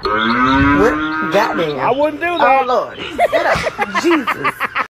What? Goddamn. I wouldn't do that. Oh, Lord. Get up. Jesus.